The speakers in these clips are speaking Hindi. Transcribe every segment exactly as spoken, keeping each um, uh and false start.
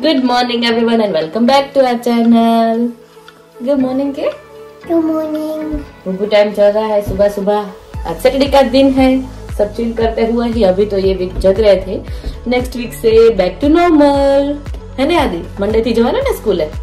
Good morning everyone and welcome back to our channel. Good morning के? Good morning. बुबू टाइम चल रहा है सुबह सुबह। आज सैटरडे का दिन है, सब चिल करते हुए ही अभी तो ये वीक जग रहे थे। नेक्स्ट वीक से बैक टू नॉर्मल है ना आदि? मंडे थी जवाना ना स्कूल है।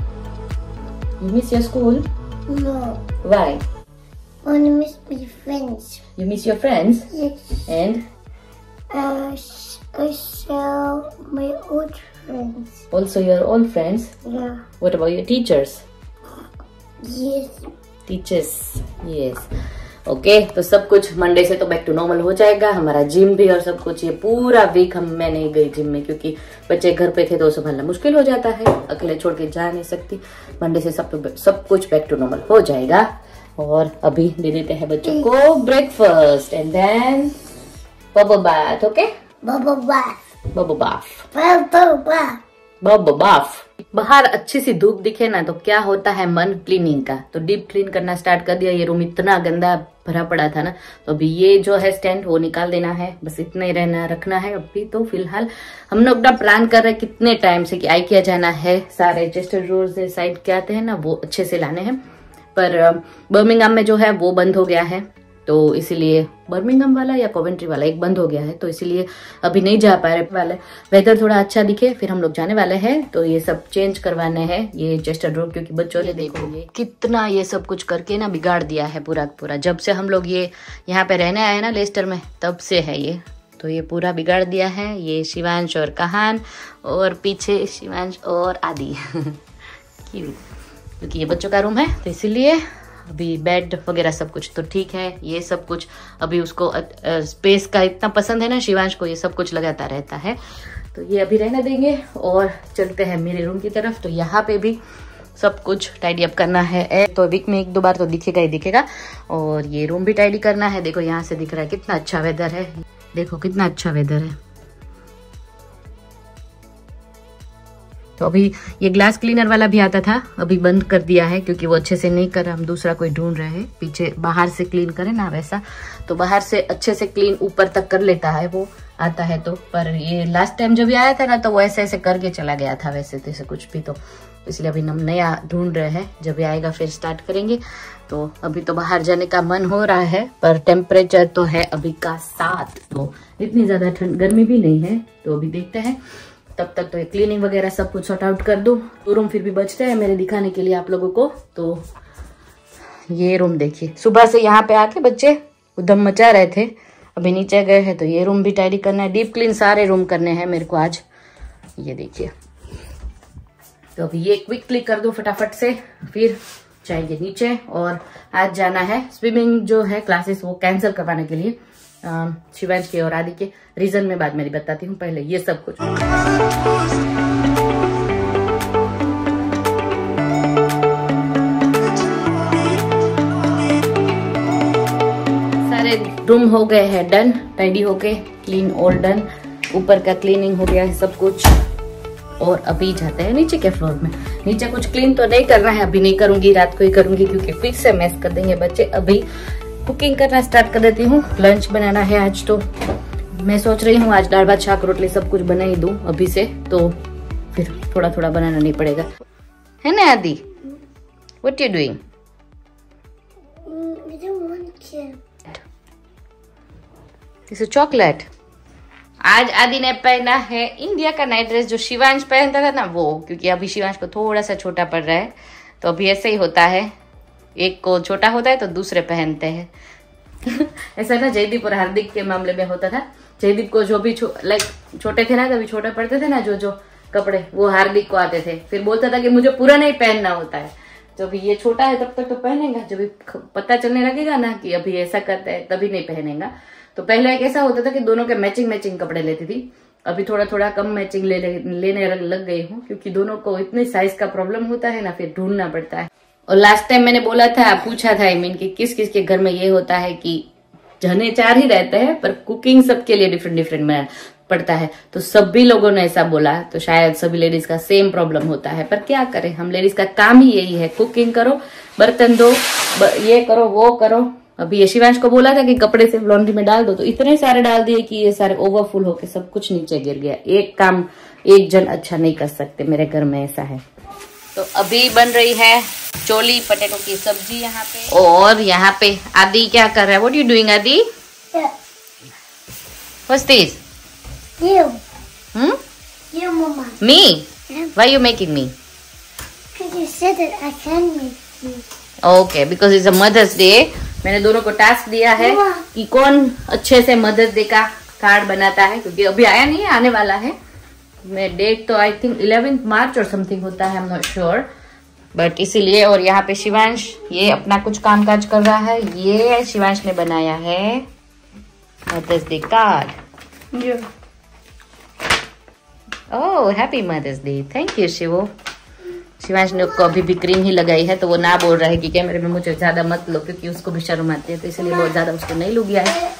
You miss your school? No. Why? I want to miss my friends. You miss your friends? Yes. And Uh, I saw my old friends. also your old friends? Yeah. What about your teachers? Yes. Teachers yes okay. तो सब कुछ मंडे से तो बैक टू नॉर्मल हो जाएगा, हमारा जिम भी और सब कुछ। ये पूरा वीक हम मैं नहीं गई जिम में क्योंकि बच्चे घर पे थे तो संभालना मुश्किल हो जाता है, अकेले छोड़ के जा नहीं सकती। मंडे से सब सब कुछ बैक टू नॉर्मल हो जाएगा। और अभी दे देते हैं बच्चों को breakfast and then bubble bath. Okay Bubble bath. Bubble bath Bubble bath. Bubble bath. बाहर अच्छी सी धूप दिखे ना तो क्या होता है मन क्लीनिंग का, तो डीप क्लीन करना स्टार्ट कर दिया। ये रूम इतना गंदा भरा पड़ा था ना, तो अभी ये जो है स्टैंड वो निकाल देना है, बस इतना ही रहना रखना है। अभी तो फिलहाल हम लोग अपना प्लान कर रहे हैं कितने टाइम से कि आई किया जाना है, सारे चेस्टर ड्रॉर्स से साइड के आते हैं ना वो अच्छे से लाने हैं। पर बर्मिंघम में जो है वो बंद हो गया है, तो इसीलिए बर्मिंघम वाला या कोवेंट्री वाला एक बंद हो गया है, तो इसीलिए अभी नहीं जा पा रहे वाले। वेदर थोड़ा अच्छा दिखे फिर हम लोग जाने वाले हैं। तो ये सब चेंज करवाने हैं ये चेस्टर ड्रॉर, क्योंकि बच्चों ने देखो ये कितना ये सब कुछ करके ना बिगाड़ दिया है पूरा पूरा। जब से हम लोग ये यहाँ पे रहने आए ना लेस्टर में तब से है ये, तो ये पूरा बिगाड़ दिया है। ये शिवांश और कहान और पीछे शिवांश और आदि क्योंकि ये बच्चों का रूम है तो इसीलिए अभी बेड वगैरह सब कुछ तो ठीक है। ये सब कुछ अभी उसको स्पेस का इतना पसंद है ना शिवांश को, ये सब कुछ लगाता रहता है, तो ये अभी रहने देंगे। और चलते हैं मेरे रूम की तरफ। तो यहाँ पे भी सब कुछ टाइडी अप करना है, तो वीक में एक दो बार तो दिखेगा ही दिखेगा। और ये रूम भी टाइडी करना है। देखो यहाँ से दिख रहा है कितना अच्छा वेदर है, देखो कितना अच्छा वेदर है। तो अभी ये ग्लास क्लीनर वाला भी आता था, अभी बंद कर दिया है क्योंकि वो अच्छे से नहीं कर रहा। हम दूसरा कोई ढूंढ रहे हैं, पीछे बाहर से क्लीन करे ना वैसा, तो बाहर से अच्छे से क्लीन ऊपर तक कर लेता है वो आता है तो। पर ये लास्ट टाइम जब ये आया था ना तो वो ऐसे ऐसे करके चला गया था वैसे तैसे कुछ भी, तो इसलिए अभी हम नया ढूंढ रहे हैं। जब ये आएगा फिर स्टार्ट करेंगे। तो अभी तो बाहर जाने का मन हो रहा है, पर टेम्परेचर तो है अभी का सात, तो इतनी ज्यादा ठंड गर्मी भी नहीं है। तो अभी देखते हैं, तब तक तो ये क्लीनिंग वगैरह सब कुछ सॉर्ट आउट कर दूं। दो रूम फिर भी बचते हैं मेरे दिखाने के लिए आप लोगों को। तो ये रूम देखिए, सुबह से यहाँ पे आके बच्चे उधम मचा रहे थे, अभी नीचे गए हैं। तो ये रूम भी टाइडी करना है, डीप क्लीन सारे रूम करने हैं मेरे को आज। ये देखिए, तो अभी ये क्विक क्लिक कर दूं फटाफट से, फिर जाएंगे नीचे। और आज जाना है स्विमिंग जो है क्लासेस वो कैंसिल करवाने के लिए शिवांश के और आदि के। रीजन में बाद में बताती हूँ, पहले ये सब कुछ। सारे रूम हो गए हैं डन, टाइडी होके क्लीन ऑल डन। ऊपर का क्लीनिंग हो गया है सब कुछ। और अभी जाते हैं नीचे के फ्लोर में। नीचे कुछ क्लीन तो नहीं करना है, अभी नहीं करूंगी, रात को ही करूंगी क्योंकि फिर से मैस कर देंगे बच्चे। अभी कुकिंग करना स्टार्ट कर देती हूँ। लंच बनाना है आज, तो मैं सोच रही हूँ आज दाल भात शाक रोटली सब कुछ बना ही दूं अभी से, तो फिर थोड़ा थोड़ा बनाना नहीं पड़ेगा, है ना Aadi? What you doing? It's a chocolate. आज आदि ने पहना है इंडिया का नाइट ड्रेस जो शिवांश पहनता था ना वो, क्योंकि अभी शिवांश को थोड़ा सा छोटा पड़ रहा है, तो अभी ऐसे ही होता है, एक को छोटा होता है तो दूसरे पहनते हैं। ऐसा ना जयदीप और हार्दिक के मामले में होता था। जयदीप को जो भी लाइक छो, छोटे थे ना तभी छोटे पड़ते थे ना जो जो कपड़े, वो हार्दिक को आते थे। फिर बोलता था कि मुझे पूरा नहीं पहनना होता है। जब ये छोटा है तब तक तो पहनेगा, जब पता चलने लगेगा ना कि अभी ऐसा करता है तभी नहीं पहनेगा। तो पहले एक ऐसा होता था कि दोनों के मैचिंग मैचिंग कपड़े लेती थी, अभी थोड़ा थोड़ा कम मैचिंग ले, ले, लेने लग गई हूँ क्योंकि दोनों को इतने साइज का प्रॉब्लम होता है ना, फिर ढूंढना पड़ता है। और लास्ट टाइम मैंने बोला था, पूछा था आई मीन कि किस किस के घर में ये होता है कि जने चार ही रहते हैं पर कुकिंग सबके लिए डिफरेंट डिफरेंट पड़ता है। तो सभी लोगों ने ऐसा बोला, तो शायद सभी लेडीज का सेम प्रॉब्लम होता है। पर क्या करें, हम लेडीज का काम ही यही है, कुकिंग करो, बर्तन दो, ये करो वो करो, अभी ये शिवांश को बोला था कि कपड़े से लॉन्ड्री में डाल दो, तो इतने सारे डाल दिए कि ये सारे ओवरफुल होके सब कुछ नीचे गिर गया। एक काम एक जन अच्छा नहीं कर सकते, मेरे घर में ऐसा है। तो अभी बन रही है चोली पटेटो की सब्जी यहाँ पे, और यहाँ पे आदि क्या कर रहा है? What you doing Aadi? What's this? You. Hmm? You, Mama. Me? Yeah. Why you making me? Because you said that I can make you. Okay, because it's a Mother's Day. मैंने दोनों को टास्क दिया है कि कौन अच्छे से मदर्स डे का कार्ड बनाता है, क्योंकि अभी आया नहीं है, आने वाला है। मैं डेट तो आई थिंक इलेवेंथ मार्च और समथिंग होता है, I am not sure, but इसीलिए। और यहाँ पे शिवांश ये अपना कुछ काम काज कर रहा है। ये शिवांश ने बनाया है mother's day card. Oh happy mother's day, thank you Shivo. Shivansh ने को अभी भी क्रीम ही लगाई है, तो वो ना बोल रहा है कि कैमरे में मुझे ज्यादा मत लो, क्योंकि उसको भी शर्म आती है, तो इसलिए बहुत ज्यादा उसको नहीं लू गया है।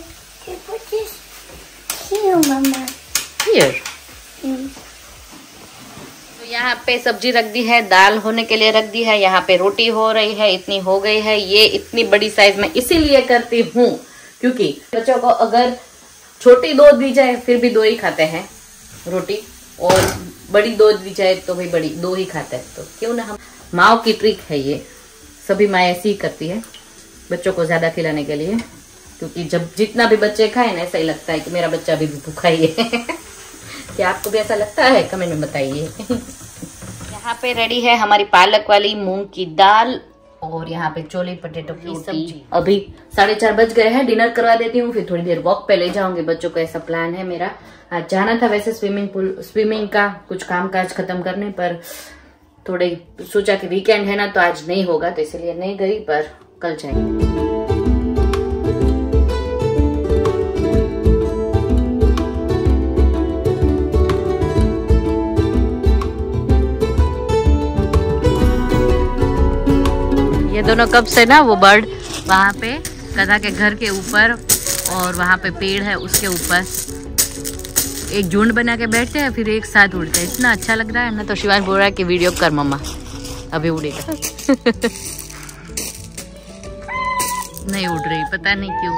Here. तो यहाँ पे सब्जी रख दी है, दाल होने के लिए रख दी है, यहाँ पे रोटी हो रही है, इतनी हो गई है। ये इतनी बड़ी साइज में इसीलिए करती हूँ क्योंकि बच्चों को अगर छोटी दो दी जाए फिर भी दो ही खाते हैं रोटी, और बड़ी दो दी जाए तो भाई बड़ी दो ही खाते हैं। तो क्यों ना हम, माँ की ट्रिक है ये, सभी माँ ऐसी ही करती है बच्चों को ज्यादा खिलाने के लिए, क्योंकि जब जितना भी बच्चे खाए ना ऐसा ही लगता है कि मेरा बच्चा अभी भी भूखा ही है। क्या आपको भी ऐसा लगता है? कमेंट में बताइए। यहाँ पे रेडी है हमारी पालक वाली मूंग की दाल, और यहाँ पे चोली पटेटो की सब्जी। अभी साढ़े चार बज गए हैं, डिनर करवा देती हूँ, फिर थोड़ी देर वॉक पे ले जाऊंगी बच्चों को, ऐसा प्लान है मेरा। आज जाना था वैसे स्विमिंग पूल, स्विमिंग का कुछ काम काज खत्म करने, पर थोड़े सोचा कि वीकेंड है ना तो आज नहीं होगा, तो इसलिए नहीं गई, पर कल जाएंगे। ये दोनों कब से ना वो बर्ड वहाँ पे गधा के घर के ऊपर और वहाँ पे पेड़ है उसके ऊपर एक झुंड बना के बैठते हैं, फिर एक साथ उड़ते हैं। इतना अच्छा लग रहा है ना। तो शिवांश बोल रहा है कि वीडियो कर मम्मा, अभी उड़ेगा। नहीं उड़ रही, पता नहीं क्यों।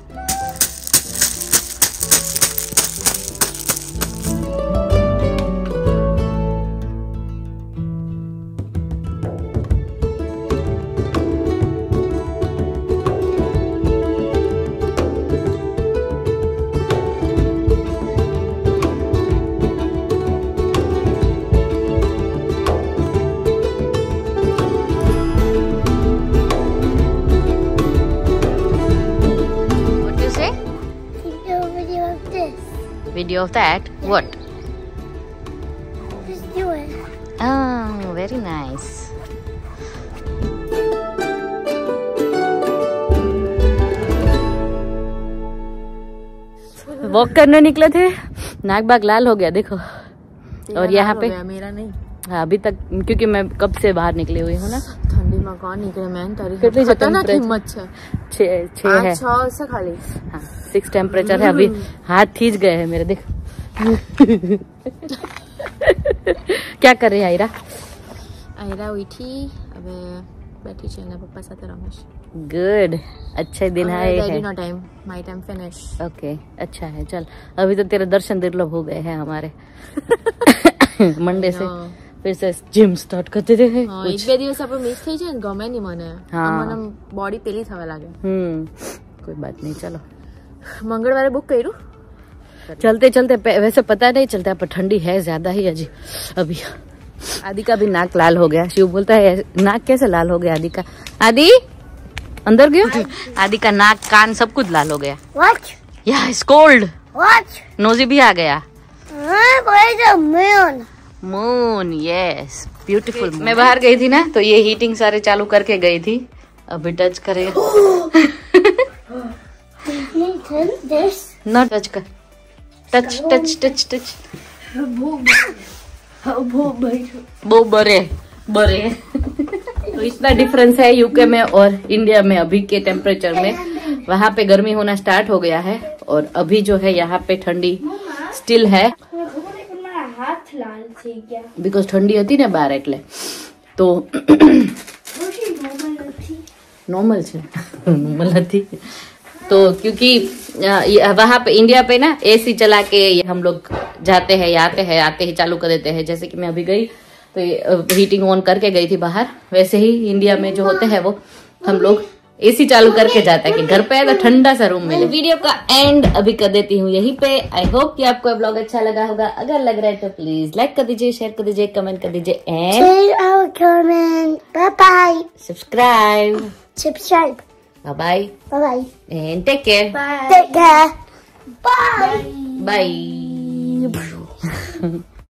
Video of that? What? Just do it. Oh, very nice. Walk करने निकले थे, नाक बाग लाल हो गया देखो। और यहाँ पे मेरा नहीं, हाँ अभी तक, क्योंकि मैं कब से बाहर निकली हुई हूँ ना। ठंडी में कौन निकले मैंने तारीख कितनी खतरनाक हिम्मत है। छह छह है, छह से खाली हाँ सिक्स टेम्परेचर है। अभी हाथ खींच गए हैं मेरे, देख। क्या कर रही है आयरा? आयरा हुई थी, अब बैठी है पापा साथ रमेश। गुड, अच्छा दिन है। No time, my time finish. Okay अच्छा है, चल अभी तो तेरे दर्शन दुर्लभ हो गए हैं हमारे। मंडे से फिर से जिम स्टार्ट करते थे। हाँ, एक બે દિવસ આપણે મિસ થઈ જાય ને ગમે નહીં મને। હા મને બોડી પેલી થવા લાગે। હમ कोई बात नहीं, चलो मंगलवार बुक करूँ। चलते चलते वैसे पता नहीं चलता, पर ठंडी है ज्यादा ही अजी। अभी आदि का भी नाक लाल हो गया। शिव बोलता है नाक कैसे लाल हो गया आदि का? आदि अंदर गया। आदि का नाक कान सब कुछ लाल हो गया। What? या इट्स कोल्ड। What? नोजी भी आ गया। Where's the moon? Moon, yes beautiful. मैं बाहर गई थी ना, तो ये हीटिंग सारे चालू करके गई थी। अभी टच करेगा। ना टच कर, टच टच टच टच। वो बरे बरे। तो इतना डिफरेंस है यूके में और इंडिया में अभी के टेम्परेचर में। वहाँ पे गर्मी होना स्टार्ट हो गया है और अभी जो है यहाँ पे ठंडी स्टिल है। हाथ लाल થઈ ગયા बिकॉज ठंडी होती ना बाहर એટલે तो नॉर्मल છે नॉर्मल નથી तो क्योंकि वहां पे इंडिया पे ना एसी चला के हम लोग जाते हैं या आते हैं आते ही चालू कर देते हैं। जैसे कि मैं अभी गई तो हीटिंग ऑन करके गई थी बाहर, वैसे ही इंडिया में जो होते हैं वो हम लोग एसी चालू करके जाता है कि घर पे है तो ठंडा सा रूम मिले। वीडियो का एंड अभी कर देती हूँ यहीं पे। आई होप कि आपको ब्लॉग अच्छा लगा होगा। अगर लग रहा है तो प्लीज लाइक कर दीजिए, शेयर कर दीजिए, कमेंट कर दीजिए and bye bye. Subscribe Subscribe. Bye bye Bye bye. And take care. Take care. Bye. Bye.